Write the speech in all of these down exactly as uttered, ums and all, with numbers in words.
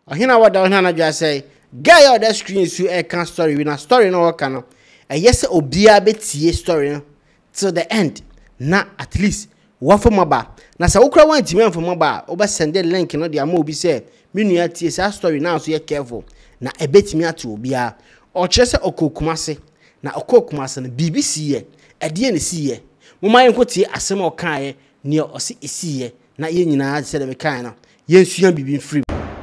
Ohina wada ohina na dwa say guy on that screen so e can story we na story no work no. E yes obia betie story no till the end. Na at least wa for maba. Na sa ukra wan timi for maba, oba send the link no dia ma obi say me nua tie sa story now so ye careful. Na e betimi atu obia. O kire se okokumase. Na okokumase no B B C ye. E de ne si ye. Mo man ko tie asem o kan ye ne o se esi ye. Na ye nyina se de me kan no. Ye nsua bibi free.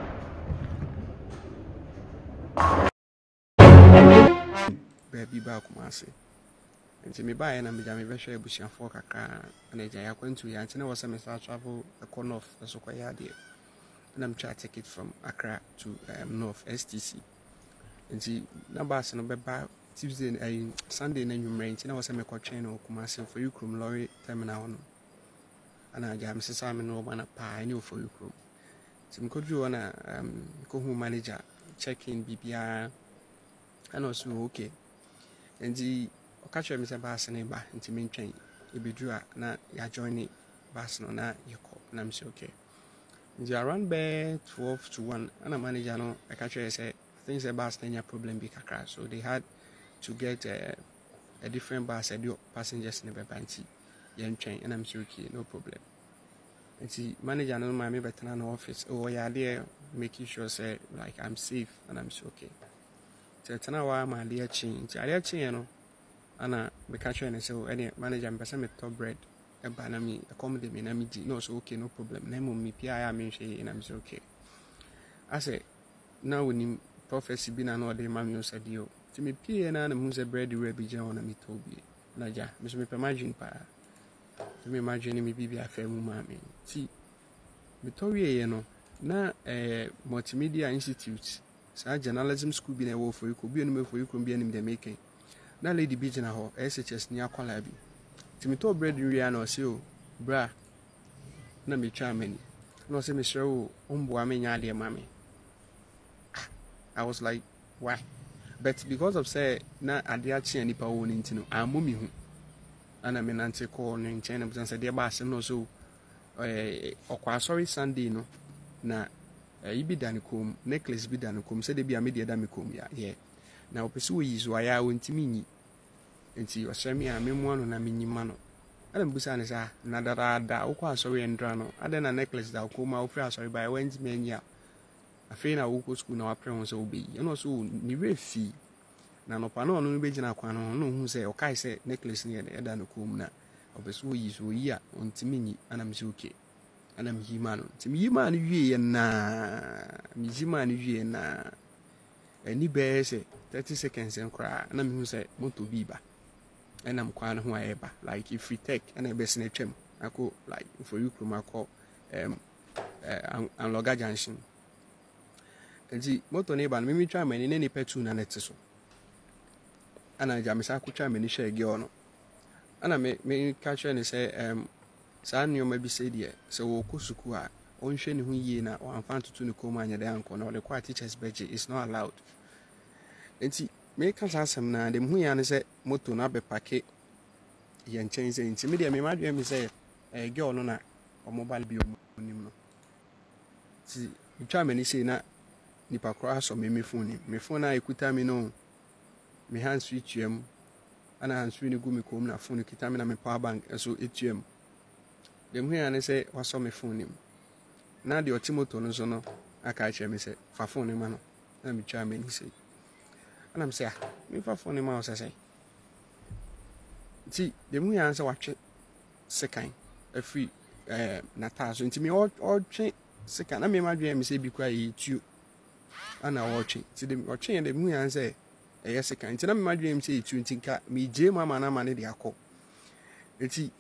Baby ba KUMASI. Nti me ba ye na me ja me be hwe abusiafo kakra na eja ya kwantu ya nti na wo se me start travel the corner of the Sokoya there. And I'm trying to take it from Accra to um, North S T C. Nti na bus no be ba Tuesday uh, Sunday na nwumre nti na wo se me ko train no KUMASI for you krum lorry terminal no. Ana ja me sesa me no ba na pa ni for you krum. Nti me ko dru na um ko hu manager check in B B R and also okay. Nti okache me se bus na ba nti me ntwen e bedru a na ya join bus no na yeko na me say okay. Nti around by twelve to one and a manager no I catch say things the bus no problem be kakra, so they had to get uh, a different bus and passengers in the banty yen train and I'm sure okay no problem. Nti manager no my me better no office oh yeah there making sure say like I'm safe and I'm sure okay. Tena wa ma ali achi nti ali achi no ana me catch and say any manager me person me top bread e ba na me accommodate me na me di no so okay no problem na mo me pia ya me hwe na me say okay I say now we need prophecy bi na no dey ma me say dio ti me pia na na mu say bread we bi je na me to bi na ja me so me imagine pa ti me imagine me bibia fa mu ma me ti me to wie no na eh multimedia institute sa journalism school bi na wo for you ko bi no me for you ko bi anim de making na lady bi jina ho S H S ni akwala bi ti me to bread wi na o se o bra na me twa mani no se me sure o omboa me nya de ma me. I was like why, but because of say na ade achi ani pa wo ni ntino ammo mi hu ana me nante ko no nchen na busan say de ba asem no so eh okwa sorry Sunday no na e bi dan kom necklace bi dan kom se de bia me de da me kom ya ye na opese wo yi so aya wo ntimi nyi enti o sɛ me a me mu ano na me nyima no ana mbusa ne sa na dara da wo kwa sorry endra no ade na necklace da ko ma wo fra sorry by when me nya afei na wo ko school na wa pre ho sɛ wo be yi no so ni refi na no pa no no be gina kwa no no hu sɛ o kai sɛ necklace ne e da no kom na opese wo yi so yi a ntimi nyi ana me se okay ana mi hima no ti mi hima no wie na mi hima no wie na ani be se thirty seconds enkra ana mi hu se moto bi ba ana m kwa no ho ayeba like if we take ana be se na twam ako like for you kuma ko um uh, Anloga junction enti moto ne ba no mi twa mani ne ne petu na net so ana ja me sa ko twa mani hwe ge ono ana me me catch ne say um sa nneoma bi se de se wo kosuku a onhwe ne ho yie na o amfa tutu ne koma anya de anko na the quiet teachers budget is not allowed. Enti me ka sa asem na de hu ya ne se moto na be pake ye nchen se enti me de me madwe me se eh girl no na o mobile bi onim no ti twa mani se na nipa kra so me me phone me phone na ekuta me no me hand switch yam ana hand switch ne gu me kom na phone kita me na me power bank so etuam dem hu ya ne se waso me phone nim na de otimoto no so no aka che me se fa phone ma no na me twa me ni se ana me se ah me fa phone ma o se se ti dem hu ya se watwe sekan afri eh na ta so nti me o twe sekan na me ma dwe me se bi kwa yi tu ana o twe ti dem o twe dem hu ya se e yes sekan nti na me ma dwe me se tu nti ka me je ma ma na ma ne de akọ enti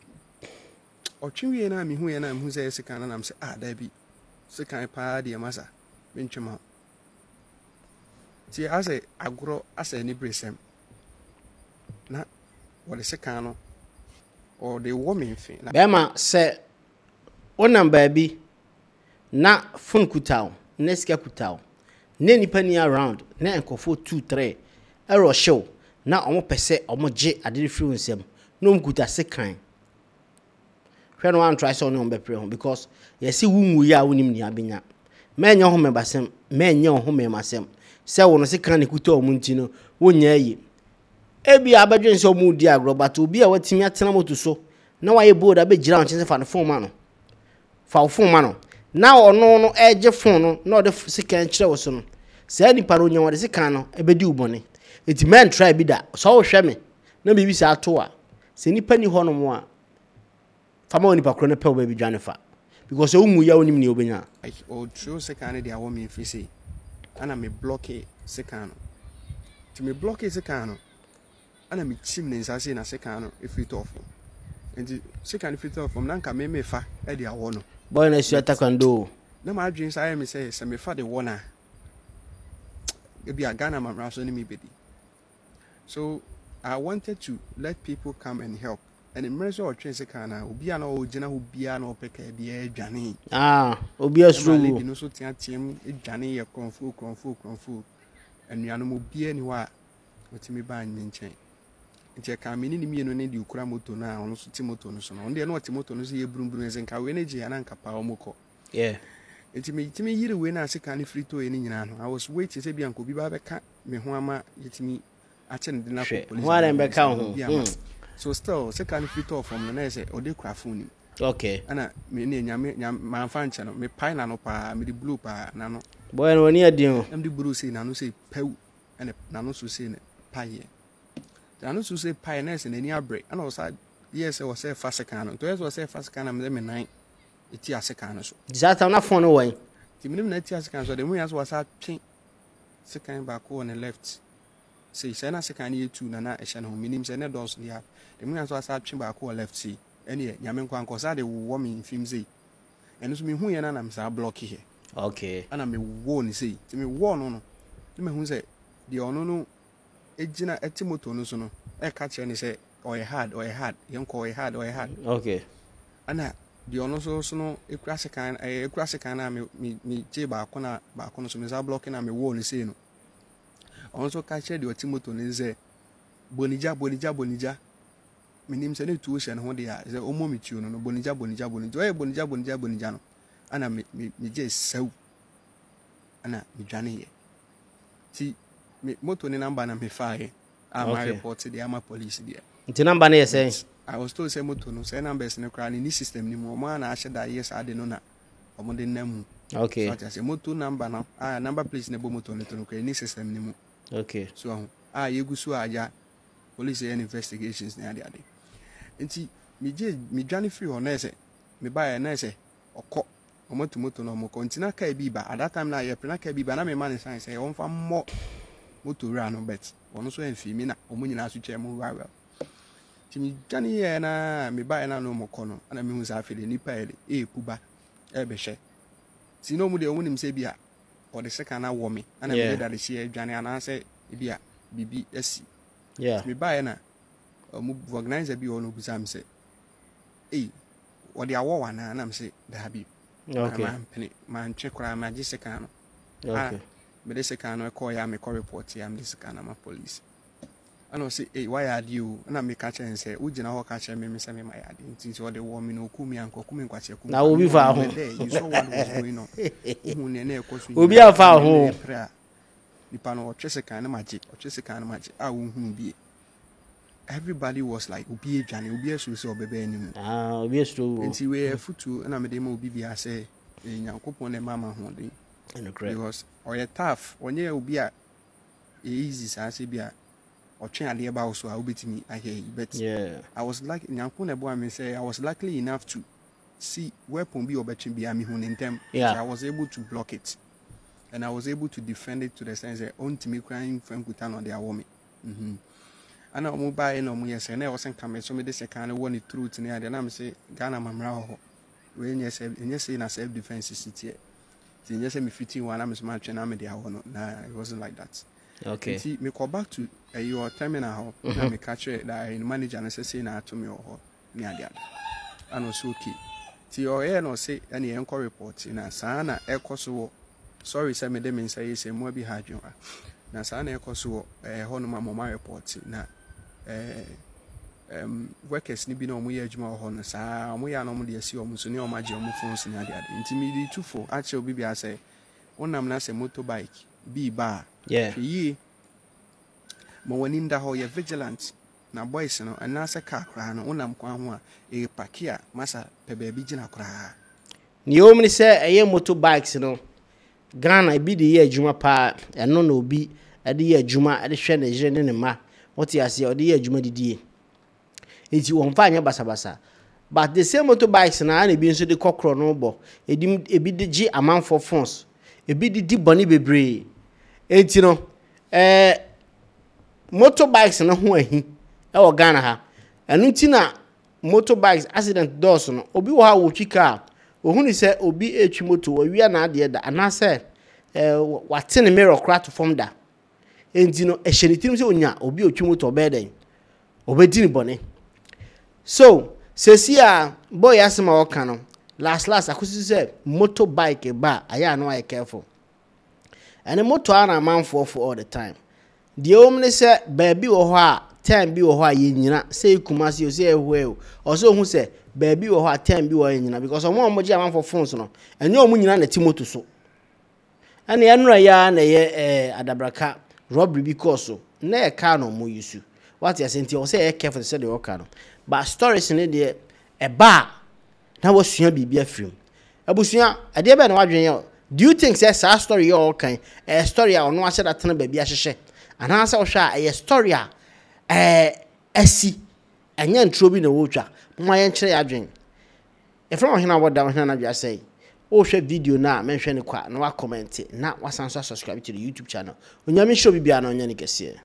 otwe na me hu ya na me hu say sekan na am say ah da bi sekan pa de masa mentwema ti ase agro ase ni bresem na wo de sekan no o de wo me mfe na be ma se onam baabi na phone kutaw na sika kutaw na nipa ni around na enkofo two three ero show na omo pese omo je ade free nsem no mkuta sekan hwe no wan try so no be pre ho because ye see wunwu ya wonim ni abenya men your home basem men your home masem se wo no se kan ne kuta omunti no wonya yi ebi abadwen se omudi agro but obi a watimi atena moto so na waye bold abegira on chense fa no phone ma no fa phone ma no na ono no eje phone no na ode se kan kire wo so no se nipa no nya wode se kan no ebedi ubone eti men try bi da so wo hwe me na bibi sa ato a se nipa ni ho no mo a fama oni pa kro na pe wo baby dwane fa because o mu ya onim ni obenya o true se kan de awo me fi say ana me block se kan no ti me block se kan no ana me chim ne nsa se na se kan no if it off and se kan if it off na nka me me fa e de awo no boy na su atakando na ma adwin sa me say se me fa de wona e bi agana mamra so ni me bedi. So I wanted to let people come and help. And in Mercy or Tracy Kana, Ubia no General Ubia no Peke, be Johnny. Ah, Ubia Sru. No so team, Johnny, a confu, confu, confu. And Yanomo be anywhere. What me buy in chain. It's a coming in me and need you cramoto now, also Timoton. On the no Timoton is a broom bruise and Kaweneji and Anka Paomoko. Yeah. It's me, to me, you win as a canny free to any. I was waiting to be Uncle Biba, me, Huama, it's me. Attend the police. What am I so still, second fit off from the nurse or the craftuni. Okay. And I mean, my function, me pine and pa, me the blue pa, nano. Boy, when you do, I'm the blue say, nano say, pew, and a nano to say pie. The nano to say pioneers in any break. And also, yes, I was say fast second. To us was say fast can, I'm them in nine. It's a second. That I'm not phone away. The minimum net second, so the way as was a chain second back on the left. Say, send us a can you two nana a shan home, meaning send a dose near. The moon was a chamber or left sea. Any Yaman Quancosade will warm in Fimsey. And it's me who and I'm sa block here. Okay. And I'm a warn, say, to me, warn on. The man who said, the ono Ejina etimotono, a catcher and say, or a had or a had, young call a had or a had. Okay. And that the ono so no a classican, a classican, me, me, Jeba, Kona, Bacono, so Miss blocking, I'm a warn, say no. Also catcher the Timoton is a Bonija, Bonija, Bonija. My name is a tuition when they are the Omomitu, no Bonija, Bonija, Bonija, Bonija, Bonija, Bonijano. And I me just so. And I me Johnny. See, me motor number and me fire. I'm my report to the Ama police there. The number is saying I was told say motor no say numbers in the crowd in this system ni more man I said that yes I didn't know. Omo de name. Okay. So I say motor number now. Ah number please ne bo motor no to no system ni mu. Okay. So ah yegu so aja police and investigations na ade ade. Nti me je me dwane free ho na say me buy na say okọ omoto moto no mo kontina ka bi ba at that time na ye prena ka bi ba na me man sign say on fa mo moto ra no bet ono so enfi mi na omo nyina so che mo well. Ti me dwane ye na me buy na no mo kọ no na me hu sa afede nipa e e kuba e be hye. Ti no mu de omo nim say bi a o de seka na wo me na me da de hye dwane ana say bi a bibi asi. Yeah. Me buy na um organizer bi ono busam say eh what the awo wana na me say da bi okay man pene man twekra ma giseka no okay me de seka no e call ya me call report ya me de seka na ma police ano say eh why are you na me catch and say ugina ho catch me me say me my ade nti so the wo me no ku me anko ku me kwache ku na obi fa ho you saw what was going on hu ne na e koso obi afa ho nipa no tweseka na maji tweseka na maji a wo hu bi. Everybody was like Ubi Johnny, Ubi so so baby anymore. Ah, Ubi so. And see we futu and I'm a demo Ubi say in Yankopon and Mama Hondi. Because or a tough when you be a easy as a beer or chain the about so I'll be to me I hear you. But yeah, I was like Yankuna boy me say I was lucky enough to see where Pombi or betting be me in them. Yeah, I was able to block it. And I was able to defend it to the sense that on to me crying from Kutan on their woman. Mm-hmm. And I'm mobile no more yes, and I wasn't coming. So me this kind of one truth near the name say Ghana Mamra. When you say, and you say in a self defense city, then you say me fifteen one, I'm a smart and I'm a dear one. Nah, it wasn't like that. Okay. See, me call back to uh, your terminal, and me catch it that I manager and say na to me or near the other. And also okay. See, your air no say any encore report in a sana echo so sorry, send me them and say, say, more be hard you are. Now, sana echo so a honoma mama report na. Um, workers ni bi na omo ye adwuma ho no saa omo ya no omo de asi omo so ne omo age omo phones ni ade ade ntimi di two for actually obi bia say wonam na se motorbike bi ba yeah hwe mo wani nda ho ye vigilant na boys no ana se car kra no wonam kwa ho a e pakia masa pe ba bi gina kra ni o mni se eye motorbikes no Ghana bi de ye adwuma pa eno na obi ade ye adwuma ade hwe na jire ne ma what you say ade ye adwuma didie enti won fa anya basa basa but the same motorbikes na na bi nso de kokro no bo edim ebi de gi amanfo phones ebi de di boni bebre enti no eh motorbikes na ho ahi e wo Ghana ha enu ti na motorbikes accident doors no obi wo ha wo twika ohuni se obi etwi moto awia na ade da anase eh watene mirror crack from da enti no ehyenitim se onya obi otwi moto obeden obedini bone so sesi a boy asema woka no last last akosi se motorbike ba aya no ay careful and moto ana manfo for all the time the omne se baby wo ho a time bi wo ho a yenyina se kumasi o se ehwe o so hu se baby wo ho a time bi wo yenyina because omo omo ji amanfo phones no enye omo nyina na timoto so ane enura ya na ye eh adabraka robbery because so na e ka no mo yusu what you say o say e careful say the work no but stories in there e ba na wo sua bibia afrim abusua ade be na wadwen ye do you think say sa story you all kan a story a ono ase that na bibia hyehye ana say wo hwa a story a eh asi anya ntro bi na wo twa mo ayen kire adwen e from hena wo da hena na dwa say o hwe video na menhwe ne kwa na wa comment na wasan so subscribe to the YouTube channel onyame show bibia na onya ne kese